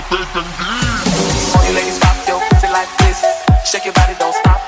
All you ladies pop your pussy like this. Shake your body, don't stop.